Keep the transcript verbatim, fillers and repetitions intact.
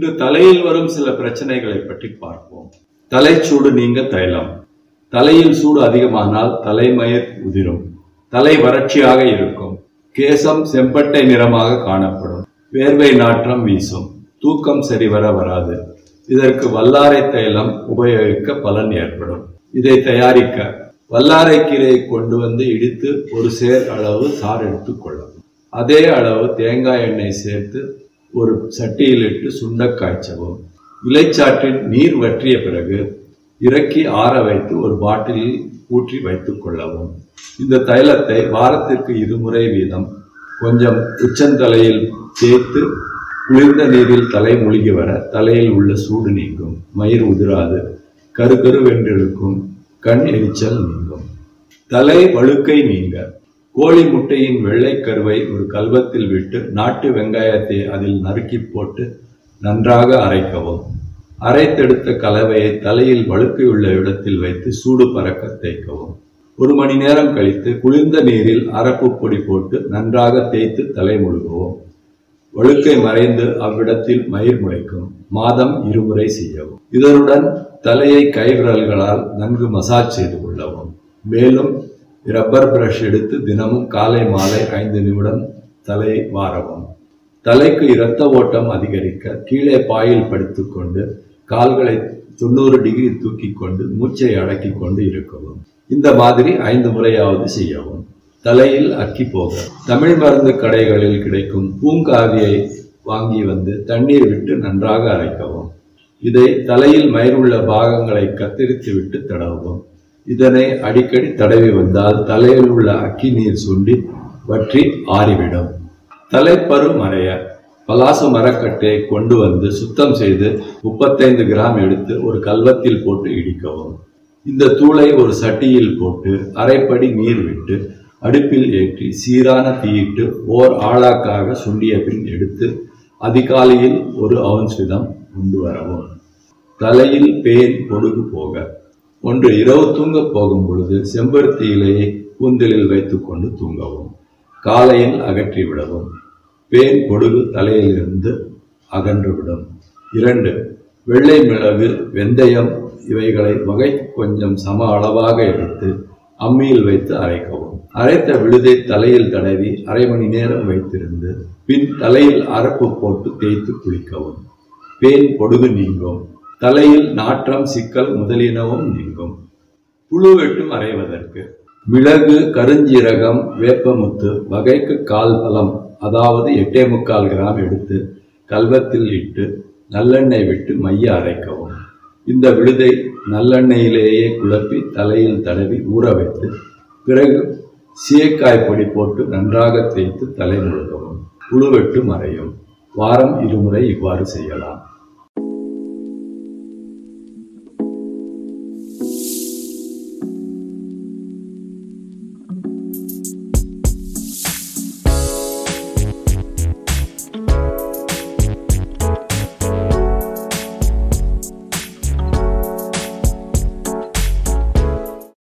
இன்று தலையில் வரும் சில பிரச்சனைகளை பற்றி பார்ப்போம். தலைச்சூடு நீங்க தைலம். தலையில் சூடு அதிகமானால் தலைமயிர் உதிரும், தலை வறட்சியாக இருக்கும், கேசம் செம்பட்டை நிறமாக காணப்படும், வேர்வை நாற்றம் வீசும், தூக்கம் சரிவர வராது. இதற்கு வல்லாரை தைலம் உபயோகிக்க பலன் ஏற்படும். இதை தயாரிக்க வல்லாரை கீரையை கொண்டு வந்து இடித்து ஒரு சேர் அளவு சாறு எடுத்துக் கொள்ளவும். அதே அளவு தேங்காய் எண்ணெய் சேர்த்து ஒரு சட்டியில் இட்டு சுண்ட காய்ச்சவும். இலைச்சாற்றில் நீர் வற்றிய பிறகு இறக்கி ஆற வைத்து ஒரு பாட்டிலில் ஊற்றி வைத்துக் கொள்ளவும். இந்த தைலத்தை வாரத்திற்கு இருமுறை வீதம் கொஞ்சம் உச்சந்தலையில் தேய்த்து குளிர்ந்த நீரில் தலை மூழ்கி வர தலையில் உள்ள சூடு நீங்கும், மயிர் உதிராது, கரு கருவென்றிருக்கும், கண் எரிச்சல் நீங்கும். தலை வழுக்கை நீங்க கோழி முட்டையின் வெள்ளை கருவை ஒரு கல்வத்தில் விட்டு நாட்டு வெங்காயத்தை அதில் நறுக்கி போட்டு நன்றாக அரைக்கவும். அரைத்தெடுத்த கலவையை தலையில் வழுக்கையுள்ள இடத்தில் வைத்து சூடு பறக்க தேய்க்கவும். ஒரு மணி நேரம் கழித்து குளிர்ந்த நீரில் அரப்பு பொடி போட்டு நன்றாக தேய்த்து தலை முழுகவும். வழுக்கை மறைந்து அவ்விடத்தில் மயிர் முளைக்கும். மாதம் இருமுறை செய்யவும். இதனுடன் தலையை கைவிரல்களால் நன்கு மசாஜ் செய்து கொள்ளவும். மேலும் ரப்பர் பிரஷ் எடுத்து தினமும் காலை மாலை ஐந்து நிமிடம் தலை வாரவும். தலைக்கு இரத்த ஓட்டம் அதிகரிக்க கீழே பாயில் படுத்துக்கொண்டு கால்களை தொண்ணூறு டிகிரி தூக்கி கொண்டு மூச்சை அடக்கி கொண்டு இருக்கவும். இந்த மாதிரி ஐந்து முறையாவது செய்யவும். தலையில் அக்கி போக தமிழ் மருந்து கடைகளில் கிடைக்கும் பூங்காவியை வாங்கி வந்து தண்ணீர் விட்டு நன்றாக அரைக்கவும். இதை தலையில் மயிருள்ள பாகங்களை கத்தரித்து விட்டு தடவும். இதனை அடிக்கடி தடவி வந்தால் தலையில் உள்ள அக்கி நீர் சுண்டி வற்றி ஆறிவிடும். தலைப்பரு மறைய பலாச மரக்கட்டையை கொண்டு வந்து சுத்தம் செய்து முப்பத்தைந்து கிராம் எடுத்து ஒரு கல்வத்தில் போட்டு இடிக்கவும். இந்த தூளை ஒரு சட்டியில் போட்டு அரைப்படி நீர் விட்டு அடுப்பில் ஏற்றி சீரான தீயிட்டு ஓர் ஆளாக்காக சுண்டிய பின் எடுத்து அதிகாலையில் ஒரு அவுன்ஸ் வீதம் கொண்டு வரவும். தலையில் பேன் பொடுகு போக ஒன்று இரவு தூங்க போகும் பொழுது செம்பருத்தி இலையை கூந்தலில் வைத்துக் கொண்டு தூங்கவும். காலையில் அகற்றி விடவும். பேன் பொடுகு தலையிலிருந்து அகன்றுவிடும். இரண்டு வெள்ளை மிளகு, வெந்தயம் இவைகளை வகை கொஞ்சம் சம அளவாக எடுத்து அம்மியில் வைத்து அரைக்கவும். அரைத்த விழுதை தலையில் தடவி அரை மணி நேரம் வைத்திருந்து பின் தலையில் அரப்பு போட்டு தேய்த்து குளிக்கவும். பேன் பொடுகு நீங்கும். தலையில் நாற்றம், சிக்கல் முதலியனவும் நீங்கும். புழுவெட்டு மறைவதற்கு மிளகு, கருஞ்சீரகம், வேப்பமுத்து வகைக்கு கால் பலம், அதாவது எட்டே முக்கால் கிராம் எடுத்து கல்வத்தில் இட்டு நல்லெண்ணெய் விட்டு மைய அரைக்கவும். இந்த விழுதை நல்லெண்ணெயிலேயே குழப்பி தலையில் தடவி ஊற வைத்து பிறகு சீயக்காய் பொடி போட்டு நன்றாக தேய்த்து தலை முழுகவும். புழுவெட்டு மறையும். வாரம் இருமுறை இவ்வாறு செய்யலாம்.